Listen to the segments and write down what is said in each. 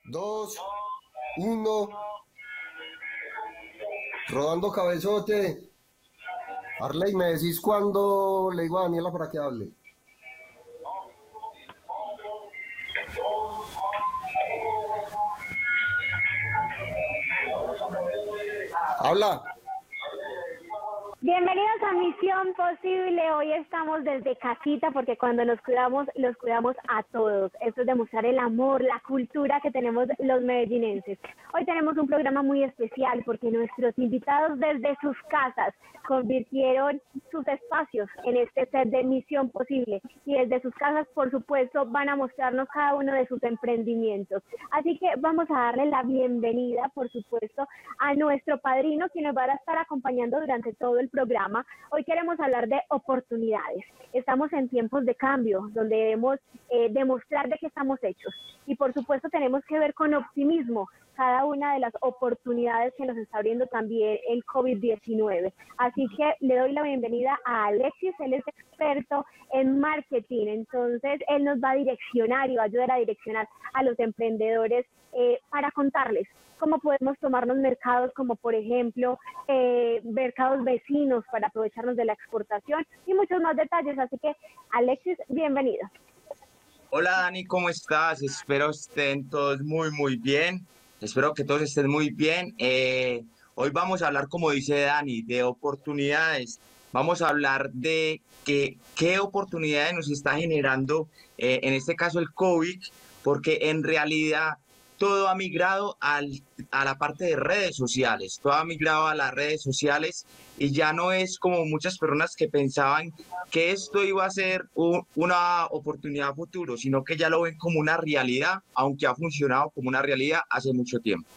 dos, uno, rodando cabezote. Arley, ¿me decís cuándo le digo a Daniela para que hable? Habla. Bienvenidos a Misión Posible. Hoy estamos desde casita porque cuando nos cuidamos, los cuidamos a todos. Esto es demostrar el amor, la cultura que tenemos los medellinenses. Hoy tenemos un programa muy especial porque nuestros invitados desde sus casas convirtieron sus espacios en este set de Misión Posible y desde sus casas, por supuesto, van a mostrarnos cada uno de sus emprendimientos. Así que vamos a darle la bienvenida, por supuesto, a nuestro padrino, quien nos va a estar acompañando durante todo el programa. Hoy queremos hablar de oportunidades. Estamos en tiempos de cambio, donde debemos demostrar de qué estamos hechos. Y por supuesto tenemos que ver con optimismo cada una de las oportunidades que nos está abriendo también el COVID-19. Así que le doy la bienvenida a Alexis, él es experto en marketing, entonces él nos va a direccionar y va a ayudar a direccionar a los emprendedores para contarles cómo podemos tomarnos mercados como por ejemplo mercados vecinos para aprovecharnos de la exportación y muchos más detalles. Así que Alexis, bienvenido. Hola Dani, ¿cómo estás? Espero estén todos muy bien. Espero que todos estén muy bien. Hoy vamos a hablar, como dice Dani, de oportunidades. Vamos a hablar de qué oportunidades nos está generando, en este caso el COVID, porque en realidad todo ha migrado a la parte de redes sociales, todo ha migrado a las redes sociales y ya no es como muchas personas que pensaban que esto iba a ser una oportunidad futuro, sino que ya lo ven como una realidad, aunque ha funcionado como una realidad hace mucho tiempo.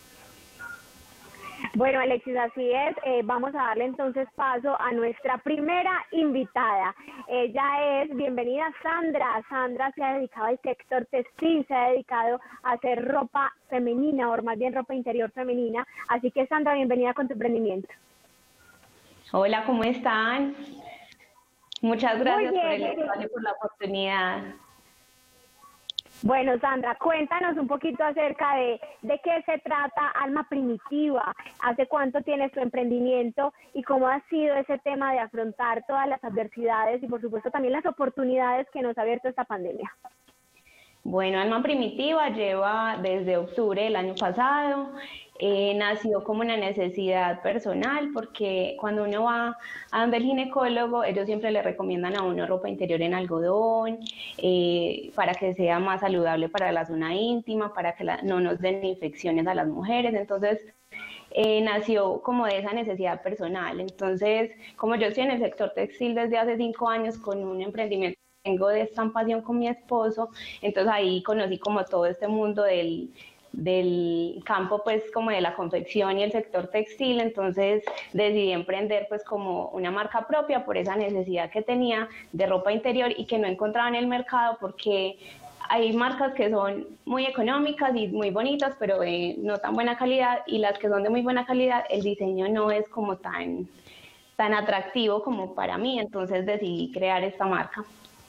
Bueno, Alexis, así es. Vamos a darle entonces paso a nuestra primera invitada. Ella es, bienvenida, Sandra. Sandra se ha dedicado al sector textil, se ha dedicado a hacer ropa femenina, o más bien ropa interior femenina. Así que, Sandra, bienvenida con tu emprendimiento. Hola, ¿cómo están? Muchas gracias por el bien. espacio y por la oportunidad. Bueno, Sandra, cuéntanos un poquito acerca de qué se trata Alma Primitiva, hace cuánto tienes tu emprendimiento y cómo ha sido ese tema de afrontar todas las adversidades y por supuesto también las oportunidades que nos ha abierto esta pandemia. Bueno, Alma Primitiva lleva desde octubre del año pasado. Nació como una necesidad personal porque cuando uno va a donde el ginecólogo, ellos siempre le recomiendan a uno ropa interior en algodón para que sea más saludable para la zona íntima, para que no nos den infecciones a las mujeres. Entonces, nació como de esa necesidad personal. Entonces, como yo estoy en el sector textil desde hace 5 años con un emprendimiento tengo de estampación con mi esposo, entonces ahí conocí como todo este mundo del campo pues como de la confección y el sector textil, entonces decidí emprender pues como una marca propia por esa necesidad que tenía de ropa interior y que no encontraba en el mercado porque hay marcas que son muy económicas y muy bonitas pero de no tan buena calidad y las que son de muy buena calidad el diseño no es como tan atractivo como para mí, entonces decidí crear esta marca.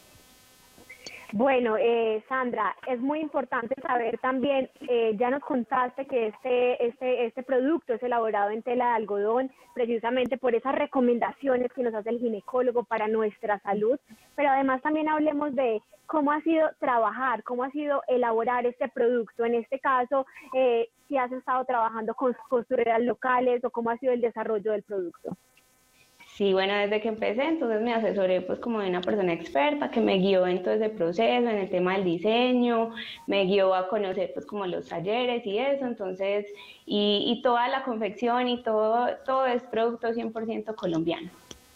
Bueno, Sandra, es muy importante saber también, ya nos contaste que este producto es elaborado en tela de algodón, precisamente por esas recomendaciones que nos hace el ginecólogo para nuestra salud, pero además también hablemos de cómo ha sido trabajar, cómo ha sido elaborar este producto, en este caso, si has estado trabajando con costureras locales o cómo ha sido el desarrollo del producto. Sí, bueno, desde que empecé, entonces me asesoré pues como de una persona experta que me guió en todo ese proceso, en el tema del diseño, me guió a conocer pues como los talleres y eso, entonces, y toda la confección y todo es producto 100% colombiano.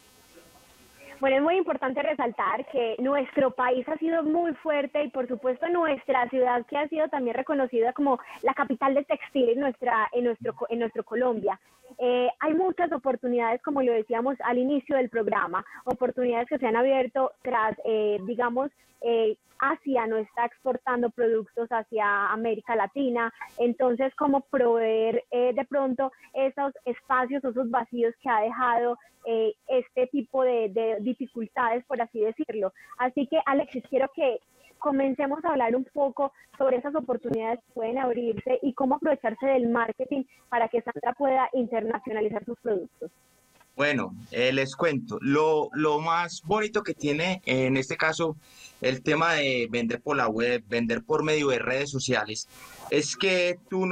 Bueno, es muy importante resaltar que nuestro país ha sido muy fuerte y por supuesto nuestra ciudad que ha sido también reconocida como la capital del textil en nuestro Colombia. Hay muchas oportunidades, como lo decíamos al inicio del programa, oportunidades que se han abierto tras, digamos, Asia no está exportando productos hacia América Latina, entonces cómo proveer de pronto esos espacios, esos vacíos que ha dejado este tipo de dificultades, por así decirlo. Así que, Alexis, quiero que comencemos a hablar un poco sobre esas oportunidades que pueden abrirse y cómo aprovecharse del marketing para que Sandra pueda internacionalizar sus productos. Bueno, les cuento, lo más bonito que tiene en este caso el tema de vender por la web, vender por medio de redes sociales, es que tú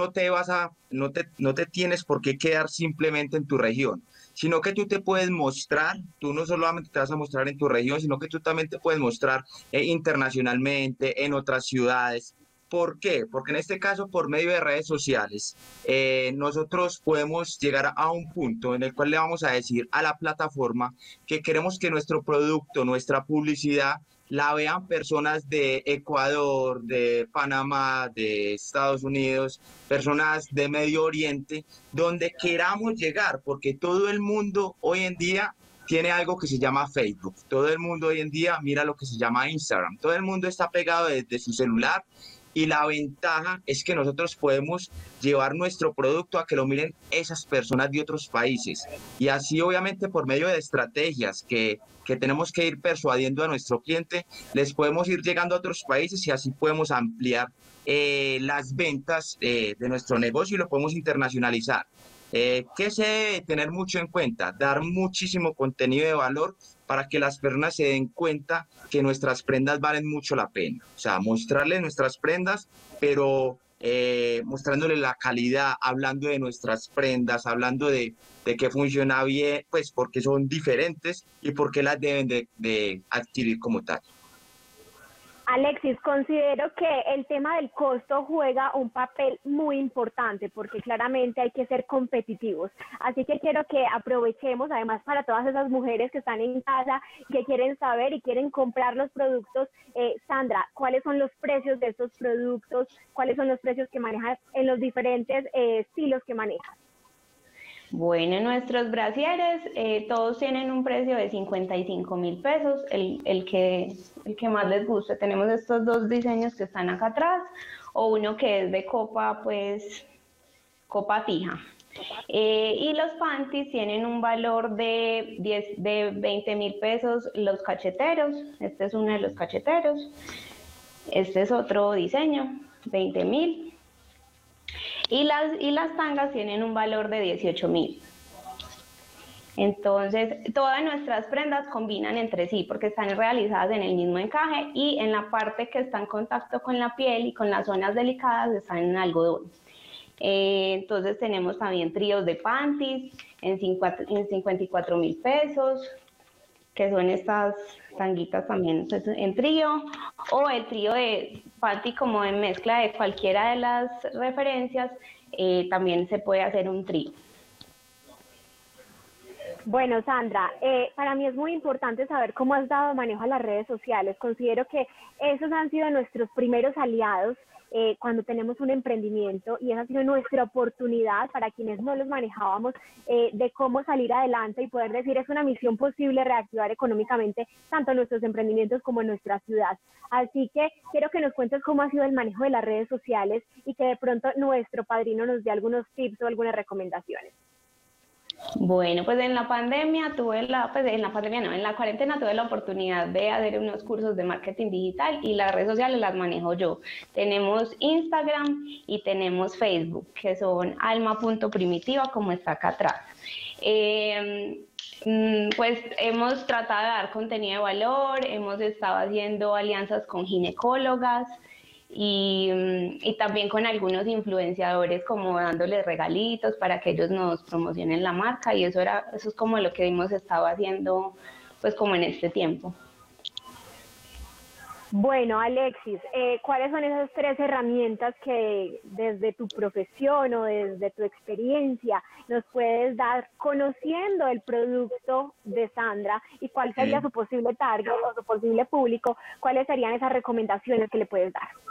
no te tienes por qué quedar simplemente en tu región, sino que tú te puedes mostrar, tú no solamente te vas a mostrar en tu región, sino que tú también te puedes mostrar internacionalmente, en otras ciudades. ¿Por qué? Porque en este caso, por medio de redes sociales, nosotros podemos llegar a un punto en el cual le vamos a decir a la plataforma que queremos que nuestro producto, nuestra publicidad, la vean personas de Ecuador, de Panamá, de Estados Unidos, personas de Medio Oriente, donde queramos llegar, porque todo el mundo hoy en día tiene algo que se llama Facebook. Todo el mundo hoy en día mira lo que se llama Instagram. Todo el mundo está pegado desde su celular y la ventaja es que nosotros podemos llevar nuestro producto a que lo miren esas personas de otros países. Y así obviamente por medio de estrategias que tenemos que ir persuadiendo a nuestro cliente, les podemos ir llegando a otros países y así podemos ampliar las ventas de nuestro negocio y lo podemos internacionalizar. ¿Qué se debe tener mucho en cuenta? Dar muchísimo contenido de valor para que las personas se den cuenta que nuestras prendas valen mucho la pena. O sea, mostrarles nuestras prendas, pero mostrándoles la calidad, hablando de nuestras prendas, hablando de que funciona bien, pues porque son diferentes y por qué las deben de adquirir como tal. Alexis, considero que el tema del costo juega un papel muy importante porque claramente hay que ser competitivos. Así que quiero que aprovechemos, además para todas esas mujeres que están en casa, que quieren saber y quieren comprar los productos. Sandra, ¿cuáles son los precios de estos productos? ¿Cuáles son los precios que manejas en los diferentes estilos que manejas? Bueno, nuestros brasieres todos tienen un precio de 55.000 pesos, el que más les guste. Tenemos estos dos diseños que están acá atrás, o uno que es de copa, pues, copa fija. Y los panties tienen un valor de 20.000 pesos los cacheteros. Este es uno de los cacheteros. Este es otro diseño, 20.000. Y las tangas tienen un valor de 18.000. Entonces, todas nuestras prendas combinan entre sí porque están realizadas en el mismo encaje y en la parte que está en contacto con la piel y con las zonas delicadas están en algodón. Entonces tenemos también tríos de panties en 54.000 pesos, que son estas tanguitas también pues, en trío, o el trío de panty como en mezcla de cualquiera de las referencias, también se puede hacer un trío. Bueno, Sandra, para mí es muy importante saber cómo has dado manejo a las redes sociales. Considero que esos han sido nuestros primeros aliados cuando tenemos un emprendimiento y esa ha sido nuestra oportunidad para quienes no los manejábamos de cómo salir adelante y poder decir es una misión posible reactivar económicamente tanto nuestros emprendimientos como nuestra ciudad. Así que quiero que nos cuentes cómo ha sido el manejo de las redes sociales y que de pronto nuestro padrino nos dé algunos tips o algunas recomendaciones. Bueno, pues en la pandemia en la cuarentena tuve la oportunidad de hacer unos cursos de marketing digital y las redes sociales las manejo yo. Tenemos Instagram y tenemos Facebook, que son alma.primitiva, como está acá atrás. Pues hemos tratado de dar contenido de valor, hemos estado haciendo alianzas con ginecólogas, y también con algunos influenciadores como dándoles regalitos para que ellos nos promocionen la marca y eso es como lo que hemos estado haciendo pues como en este tiempo. Bueno, Alexis, ¿cuáles son esas 3 herramientas que desde tu profesión o desde tu experiencia nos puedes dar conociendo el producto de Sandra y cuál sería su posible target o su posible público? ¿Cuáles serían esas recomendaciones que le puedes dar?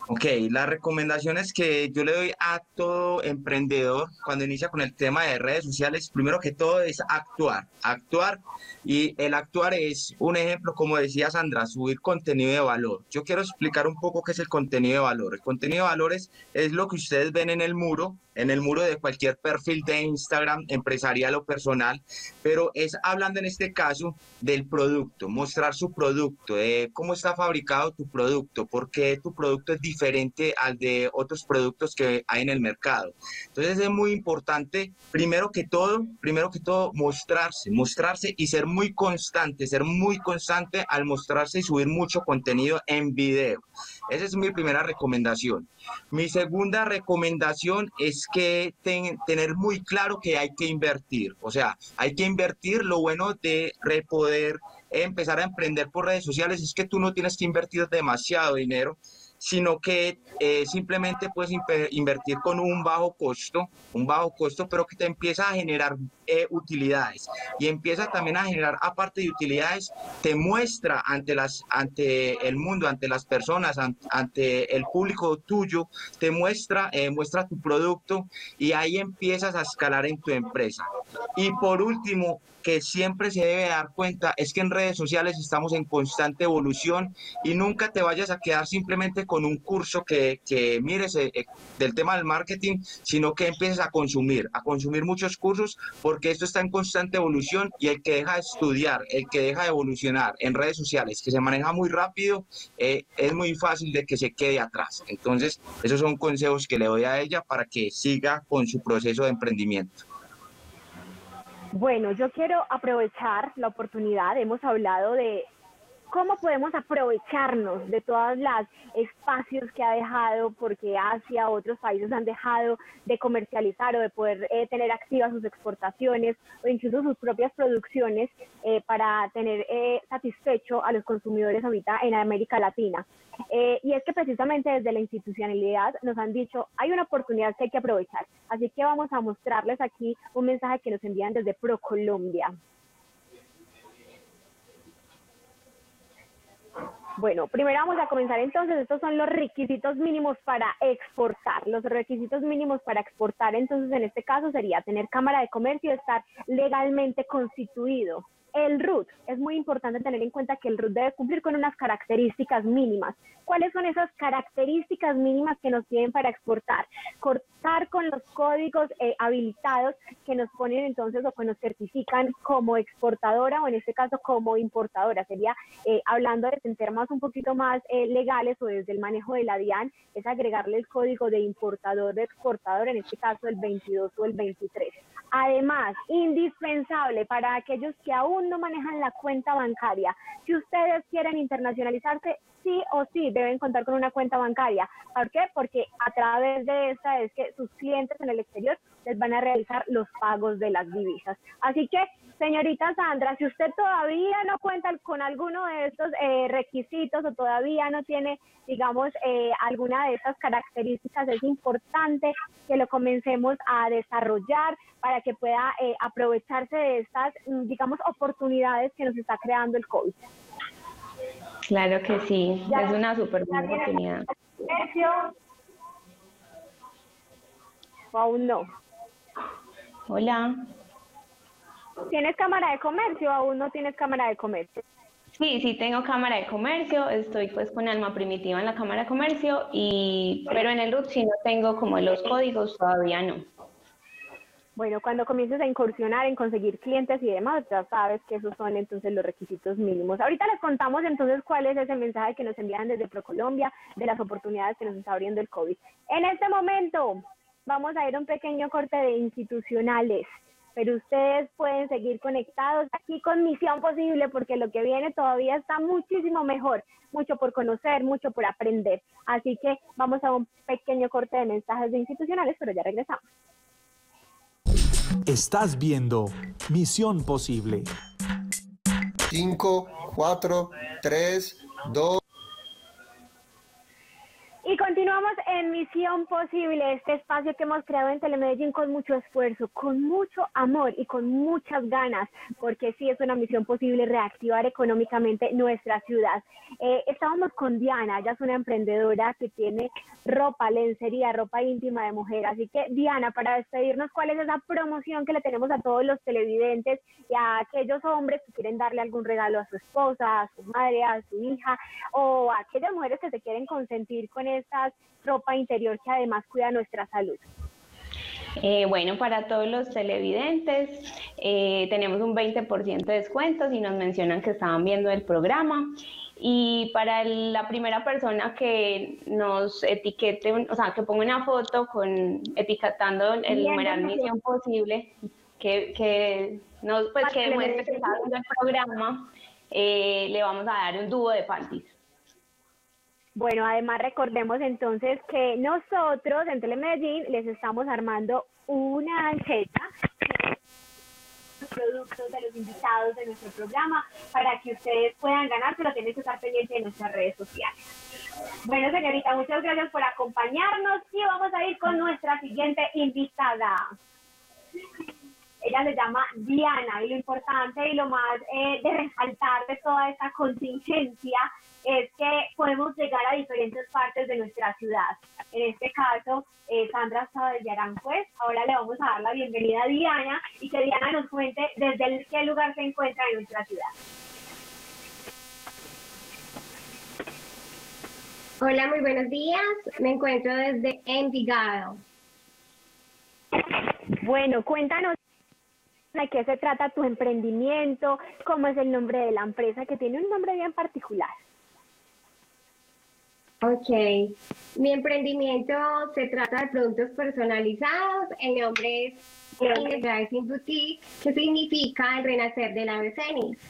Ok, las recomendaciones que yo le doy a todo emprendedor cuando inicia con el tema de redes sociales, primero que todo es actuar, actuar y el actuar es un ejemplo, como decía Sandra, subir contenido de valor. Yo quiero explicar un poco qué es el contenido de valor. El contenido de valor es lo que ustedes ven en el muro de cualquier perfil de Instagram, empresarial o personal, pero es hablando en este caso del producto, mostrar su producto, de cómo está fabricado tu producto, por qué tu producto es diferente al de otros productos que hay en el mercado. Entonces es muy importante, primero que todo, mostrarse, mostrarse y ser muy constante al mostrarse y subir mucho contenido en video. Esa es mi primera recomendación. Mi segunda recomendación es que tener muy claro que hay que invertir, o sea, hay que invertir. Lo bueno de poder empezar a emprender por redes sociales es que tú no tienes que invertir demasiado dinero, sino que simplemente puedes invertir con un bajo costo, pero que te empieza a generar utilidades y empieza también a generar, aparte de utilidades, te muestra ante el mundo, ante las personas, ante el público tuyo, muestra tu producto y ahí empiezas a escalar en tu empresa. Y por último, que siempre se debe dar cuenta es que en redes sociales estamos en constante evolución y nunca te vayas a quedar simplemente con un curso que mires del tema del marketing, sino que empieces a consumir muchos cursos, porque esto está en constante evolución y el que deja de estudiar, el que deja de evolucionar en redes sociales, que se maneja muy rápido, es muy fácil de que se quede atrás. Entonces, esos son consejos que le doy a ella para que siga con su proceso de emprendimiento. Bueno, yo quiero aprovechar la oportunidad. Hemos hablado de cómo podemos aprovecharnos de todos los espacios que ha dejado, porque Asia, otros países han dejado de comercializar o de poder tener activas sus exportaciones o incluso sus propias producciones para tener satisfecho a los consumidores ahorita en América Latina. Y es que precisamente desde la institucionalidad nos han dicho, hay una oportunidad que hay que aprovechar. Así que vamos a mostrarles aquí un mensaje que nos envían desde ProColombia. Bueno, primero vamos a comenzar entonces. Estos son los requisitos mínimos para exportar. Los requisitos mínimos para exportar, entonces, en este caso sería tener cámara de comercio, estar legalmente constituido. El RUT, es muy importante tener en cuenta que el RUT debe cumplir con unas características mínimas. ¿Cuáles son esas características mínimas que nos piden para exportar? Contar con los códigos habilitados que nos ponen entonces o que nos certifican como exportadora o en este caso como importadora. Sería hablando de temas un poquito más legales o desde el manejo de la DIAN, es agregarle el código de importador, de exportador, en este caso el 22 o el 23. Además, indispensable para aquellos que aún no manejan la cuenta bancaria, si ustedes quieren internacionalizarse, sí o sí deben contar con una cuenta bancaria. ¿Por qué? Porque a través de esta es que sus clientes en el exterior les van a realizar los pagos de las divisas. Así que, señorita Sandra, si usted todavía no cuenta con alguno de estos requisitos o todavía no tiene, digamos, alguna de estas características, es importante que lo comencemos a desarrollar para que pueda aprovecharse de estas, digamos, oportunidades que nos está creando el COVID. Claro que sí, es una súper buena oportunidad. ¿O aún no? Hola. ¿Tienes cámara de comercio o aún no tienes cámara de comercio? Sí, sí tengo cámara de comercio, estoy pues con Alma Primitiva en la cámara de comercio, pero en el RUT sí no tengo como los códigos, todavía no. Bueno, cuando comiences a incursionar en conseguir clientes y demás, ya sabes que esos son entonces los requisitos mínimos. Ahorita les contamos entonces cuál es ese mensaje que nos envían desde ProColombia, de las oportunidades que nos está abriendo el COVID. En este momento vamos a ir a un pequeño corte de institucionales, pero ustedes pueden seguir conectados aquí con Misión Posible porque lo que viene todavía está muchísimo mejor, mucho por conocer, mucho por aprender. Así que vamos a un pequeño corte de mensajes de institucionales, pero ya regresamos. Estás viendo Misión Posible. 5, 4, 3, 2. Y continuamos en Misión Posible, este espacio que hemos creado en Telemedellín con mucho esfuerzo, con mucho amor y con muchas ganas, porque sí es una misión posible reactivar económicamente nuestra ciudad. Estábamos con Diana, ella es una emprendedora que tiene ropa, lencería, ropa íntima de mujer. Así que, Diana, para despedirnos, ¿cuál es esa promoción que le tenemos a todos los televidentes y a aquellos hombres que quieren darle algún regalo a su esposa, a su madre, a su hija, o a aquellas mujeres que se quieren consentir con esta ropa interior que además cuida nuestra salud? Bueno, para todos los televidentes tenemos un 20% de descuento si nos mencionan que estaban viendo el programa. Y para la primera persona que nos etiquete, o sea, que ponga una foto etiquetando el numeral Misión Posible, que demuestre que está viendo el programa, le vamos a dar un dúo de panties. Bueno, además recordemos entonces que nosotros en Telemedellín les estamos armando una anceta productos de los invitados de nuestro programa para que ustedes puedan ganar, pero tienen que estar pendientes de nuestras redes sociales. Bueno, señorita, muchas gracias por acompañarnos y vamos a ir con nuestra siguiente invitada. Ella se llama Diana y lo importante y lo más de resaltar de toda esta contingencia es que podemos llegar a diferentes partes de nuestra ciudad. En este caso, Sandra estaba desde Aranjuez. Ahora le vamos a dar la bienvenida a Diana y que Diana nos cuente desde qué lugar se encuentra en nuestra ciudad. Hola, muy buenos días. Me encuentro desde Envigado. Bueno, cuéntanos de qué se trata tu emprendimiento, cómo es el nombre de la empresa, que tiene un nombre bien particular. Ok, mi emprendimiento se trata de productos personalizados. El nombre es Driving Boutique, que significa el renacer del ave fénix.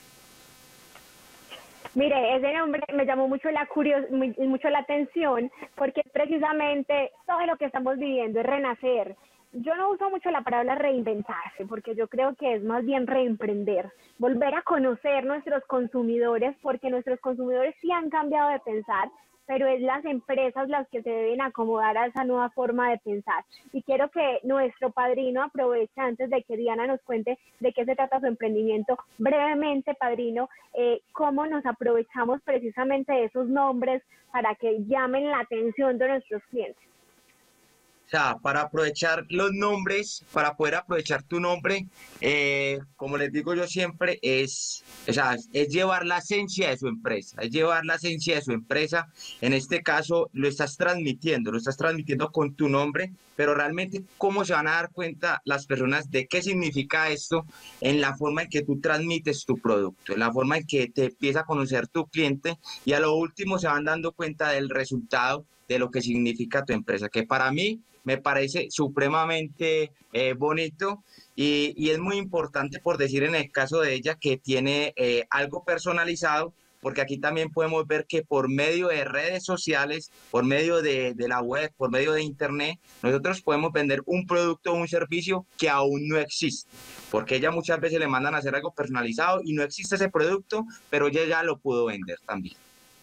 Mire, ese nombre me llamó mucho mucho la atención, porque precisamente todo lo que estamos viviendo es renacer. Yo no uso mucho la palabra reinventarse, porque yo creo que es más bien reemprender, volver a conocer nuestros consumidores, porque nuestros consumidores sí han cambiado de pensar, pero es las empresas las que se deben acomodar a esa nueva forma de pensar. Y quiero que nuestro padrino aproveche, antes de que Diana nos cuente de qué se trata su emprendimiento, brevemente, padrino, cómo nos aprovechamos precisamente de esos nombres para que llamen la atención de nuestros clientes. O sea, para aprovechar los nombres, para poder aprovechar tu nombre, como les digo yo siempre, es llevar la esencia de su empresa, es llevar la esencia de su empresa. En este caso, lo estás transmitiendo con tu nombre, pero realmente, ¿cómo se van a dar cuenta las personas de qué significa esto? En la forma en que tú transmites tu producto, en la forma en que te empieza a conocer tu cliente y a lo último se van dando cuenta del resultado de lo que significa tu empresa, que para mí me parece supremamente bonito y es muy importante, por decir en el caso de ella, que tiene algo personalizado, porque aquí también podemos ver que por medio de redes sociales, por medio de la web, por medio de internet, nosotros podemos vender un producto o un servicio que aún no existe, porque ella muchas veces le mandan a hacer algo personalizado y no existe ese producto, pero ella ya lo pudo vender también.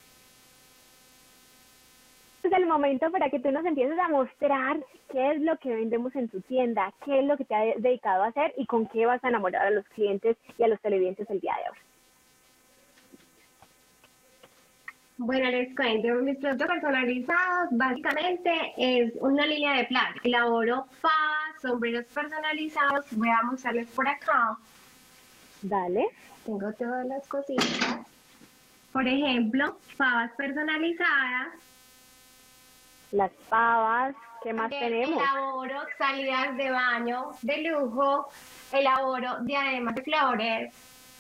Es el momento para que tú nos empieces a mostrar qué es lo que vendemos en tu tienda, qué es lo que te has dedicado a hacer y con qué vas a enamorar a los clientes y a los televidentes el día de hoy. Bueno, les cuento, mis productos personalizados básicamente es una línea de plata. Elaboro fajas, sombreros personalizados. Voy a mostrarles por acá. Dale. Tengo todas las cositas. Por ejemplo, pavas personalizadas. Las pavas, ¿qué más tenemos? Elaboro salidas de baño de lujo, elaboro diademas de flores,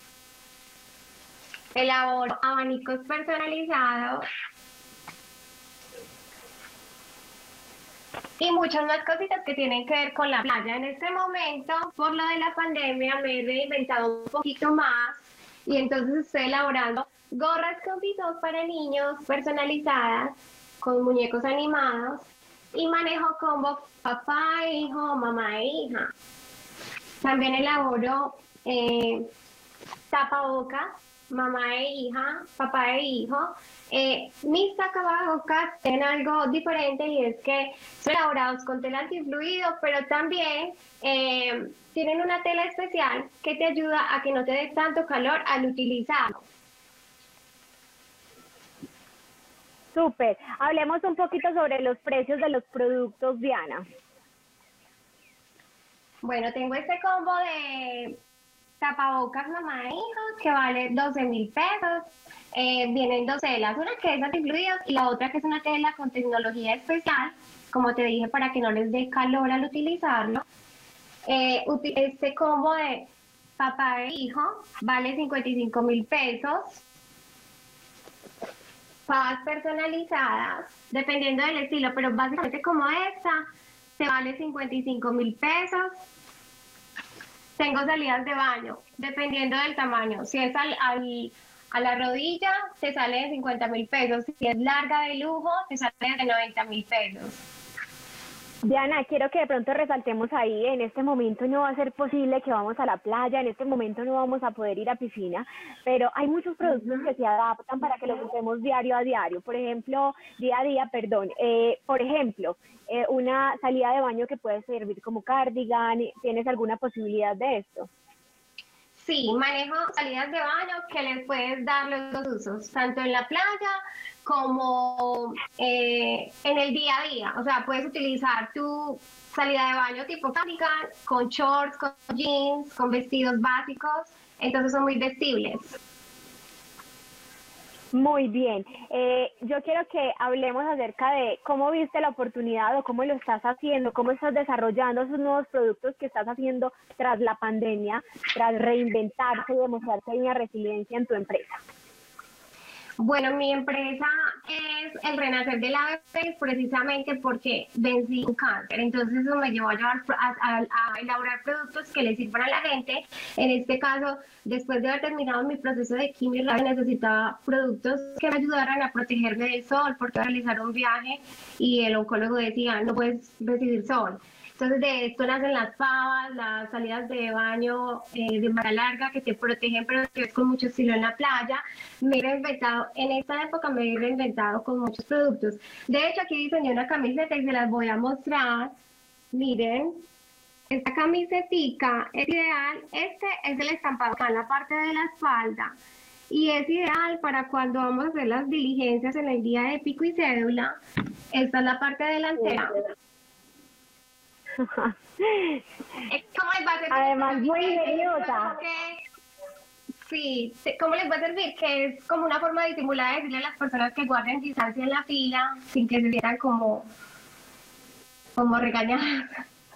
elaboro abanicos personalizados y muchas más cositas que tienen que ver con la playa. En este momento, por lo de la pandemia, me he reinventado un poquito más y entonces estoy elaborando gorras con pisos para niños personalizadas, con muñecos animados y manejo combo papá e hijo, mamá e hija. También elaboro tapabocas mamá e hija, papá e hijo, mis tapabocas tienen algo diferente y es que son elaborados con tela antifluido, pero también tienen una tela especial que te ayuda a que no te dé tanto calor al utilizarlo. Súper. Hablemos un poquito sobre los precios de los productos, Diana. Bueno, tengo este combo de tapabocas mamá e hija que vale 12.000 pesos. Vienen dos telas, una que es antifluidos y la otra que es una tela con tecnología especial, como te dije, para que no les dé calor al utilizarlo. Este combo de papá e hijo vale 55.000 pesos. Pavas personalizadas, dependiendo del estilo, pero básicamente como esta, te vale 55.000 pesos. Tengo salidas de baño, dependiendo del tamaño. Si es a la rodilla, te sale de 50.000 pesos. Si es larga de lujo, te sale de 90.000 pesos. Diana, quiero que de pronto resaltemos ahí, en este momento no va a ser posible que vamos a la playa, en este momento no vamos a poder ir a piscina, pero hay muchos productos que se adaptan para que los usemos diario a diario, por ejemplo, día a día, perdón, por ejemplo, una salida de baño que puede servir como cardigan, ¿tienes alguna posibilidad de esto? Sí, manejo salidas de baño que les puedes dar los dos usos, tanto en la playa como en el día a día. O sea, puedes utilizar tu salida de baño tipo cardigan, con shorts, con jeans, con vestidos básicos, entonces son muy vestibles. Muy bien. Yo quiero que hablemos acerca de cómo viste la oportunidad o cómo lo estás haciendo, cómo estás desarrollando esos nuevos productos que estás haciendo tras la pandemia, tras reinventarse y demostrar que hay una resiliencia en tu empresa. Bueno, mi empresa es el renacer de la vejez precisamente porque vencí un cáncer. Entonces eso me llevó a elaborar productos que le sirvan a la gente. En este caso, después de haber terminado mi proceso de quimioterapia, necesitaba productos que me ayudaran a protegerme del sol porque iba a realizar un viaje y el oncólogo decía, no puedes recibir sol. Entonces de esto nacen las pavas, las salidas de baño de manga larga que te protegen, pero que es con mucho estilo en la playa. Me he reinventado, en esta época me he reinventado con muchos productos. De hecho, aquí diseñé una camiseta y se las voy a mostrar. Miren, esta camisetica es ideal. Este es el estampado acá en la parte de la espalda. Y es ideal para cuando vamos a hacer las diligencias en el día de pico y cédula. Esta es la parte delantera. ¿Cómo les va a servir? Además, muy ingeniosa. Sí, ¿cómo les va a servir? Que es como una forma de disimular, decirle a las personas que guarden distancia en la fila sin que se vieran como regañadas.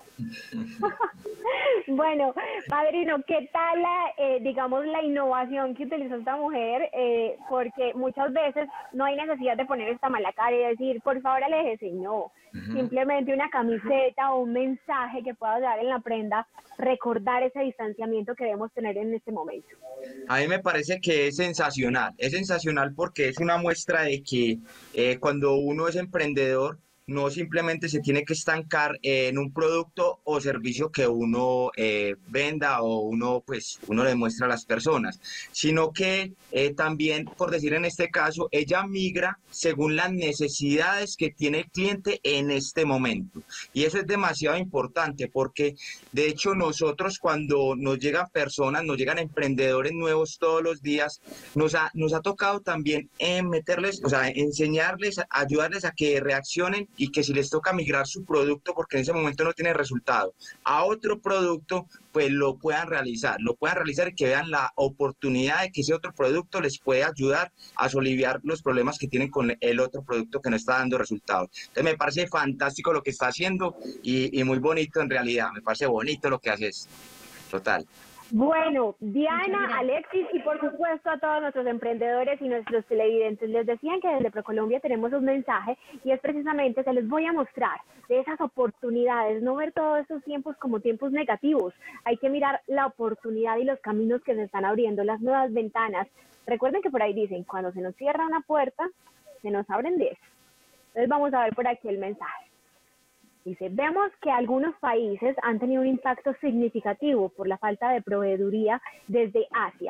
Bueno, padrino, ¿qué tal digamos, la innovación que utilizó esta mujer? Porque muchas veces no hay necesidad de poner esta mala cara y decir, por favor, aléjese. No, simplemente una camiseta o un mensaje que pueda dar en la prenda, recordar ese distanciamiento que debemos tener en este momento. A mí me parece que es sensacional porque es una muestra de que cuando uno es emprendedor, no simplemente se tiene que estancar en un producto o servicio que uno venda o uno le muestra a las personas, sino que también, por decir en este caso, ella migra según las necesidades que tiene el cliente en este momento. Y eso es demasiado importante porque, de hecho, nosotros cuando nos llegan personas, nos llegan emprendedores nuevos todos los días, nos ha tocado también meterles, o sea, enseñarles, ayudarles a que reaccionen y que si les toca migrar su producto porque en ese momento no tiene resultado a otro producto, pues lo puedan realizar y que vean la oportunidad de que ese otro producto les puede ayudar a soliviar los problemas que tienen con el otro producto que no está dando resultados. Entonces me parece fantástico lo que está haciendo y muy bonito en realidad, me parece bonito lo que haces, total. Bueno, Diana, Alexis y por supuesto a todos nuestros emprendedores y nuestros televidentes, les decían que desde ProColombia tenemos un mensaje y es precisamente, se les voy a mostrar de esas oportunidades, no ver todos estos tiempos como tiempos negativos, hay que mirar la oportunidad y los caminos que se están abriendo, las nuevas ventanas. Recuerden que por ahí dicen, cuando se nos cierra una puerta, se nos abren 10. Entonces vamos a ver por aquí el mensaje. Dice, vemos que algunos países han tenido un impacto significativo por la falta de proveeduría desde Asia.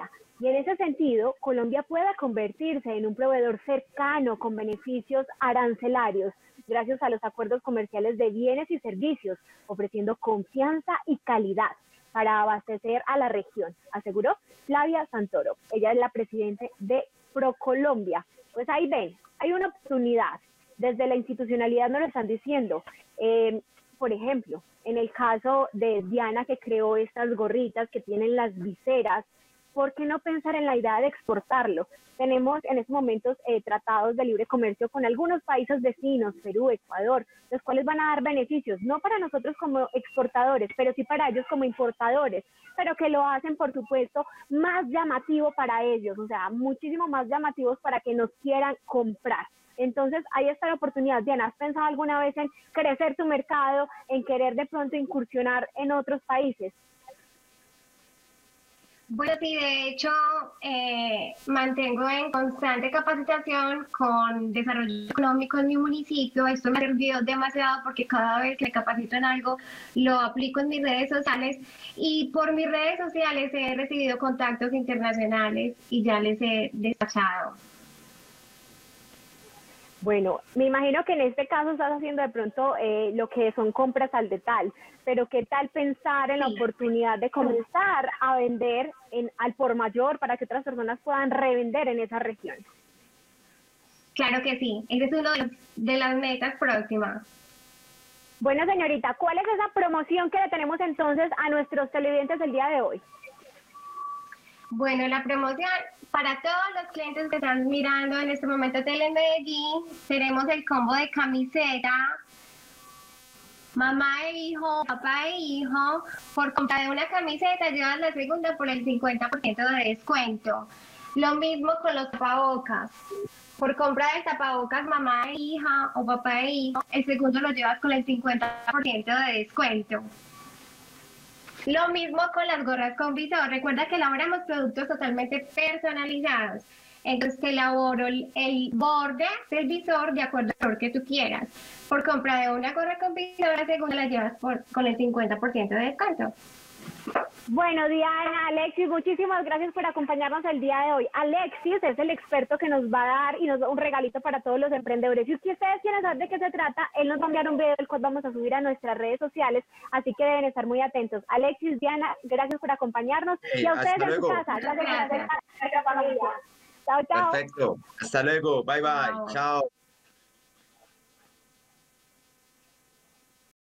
Y en ese sentido, Colombia pueda convertirse en un proveedor cercano con beneficios arancelarios gracias a los acuerdos comerciales de bienes y servicios, ofreciendo confianza y calidad para abastecer a la región, aseguró Flavia Santoro. Ella es la presidenta de ProColombia. Pues ahí ven, hay una oportunidad. Desde la institucionalidad nos lo están diciendo. Por ejemplo, en el caso de Diana, que creó estas gorritas que tienen las viseras, ¿por qué no pensar en la idea de exportarlo? Tenemos en estos momentos tratados de libre comercio con algunos países vecinos, Perú, Ecuador, los cuales van a dar beneficios, no para nosotros como exportadores, pero sí para ellos como importadores, pero que lo hacen, por supuesto, más llamativo para ellos, o sea, muchísimo más llamativos para que nos quieran comprar. Entonces, ahí está la oportunidad. Diana, ¿has pensado alguna vez en crecer tu mercado, en querer de pronto incursionar en otros países? Bueno, sí, de hecho, mantengo en constante capacitación con desarrollo económico en mi municipio. Esto me ha servido demasiado porque cada vez que me capacito en algo, lo aplico en mis redes sociales y por mis redes sociales he recibido contactos internacionales y ya les he despachado. Bueno, me imagino que en este caso estás haciendo de pronto lo que son compras al detal, pero ¿qué tal pensar en la oportunidad de comenzar a vender al por mayor para que otras personas puedan revender en esa región? Claro que sí, ese es uno de las metas próximas. Bueno, señorita, ¿cuál es esa promoción que le tenemos entonces a nuestros televidentes el día de hoy? Bueno, la promoción para todos los clientes que están mirando en este momento Telemedellín, tenemos el combo de camiseta, mamá e hijo, papá e hijo. Por compra de una camiseta llevas la segunda por el 50% de descuento. Lo mismo con los tapabocas. Por compra del tapabocas mamá e hija o papá e hijo, el segundo lo llevas con el 50% de descuento. Lo mismo con las gorras con visor. Recuerda que elaboramos productos totalmente personalizados. Entonces te elaboro el borde del visor de acuerdo al color que tú quieras. Por compra de una gorra con visor, la segunda la llevas con el 50% de descuento. Bueno, Diana, Alexis, muchísimas gracias por acompañarnos el día de hoy. Alexis es el experto que nos va a dar y nos da un regalito para todos los emprendedores. Si ustedes quieren saber de qué se trata, él nos va a enviar un video el cual vamos a subir a nuestras redes sociales, así que deben estar muy atentos. Alexis, Diana, gracias por acompañarnos y a ustedes en su casa. Gracias por hacer parte de nuestra familia. Chao, chao. Perfecto. Hasta luego. Bye, bye. Chao.